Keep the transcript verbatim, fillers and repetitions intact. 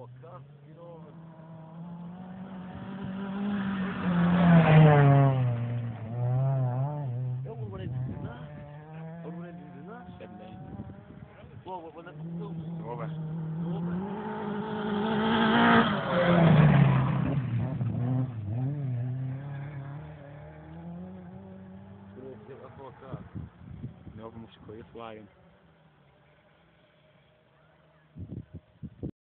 فكرت كيلو أول ولد عندنا أول ولد عندنا سبعين هو ولد أخوه ربع شنو يصير أخوك؟ نوبة مش كويس وايد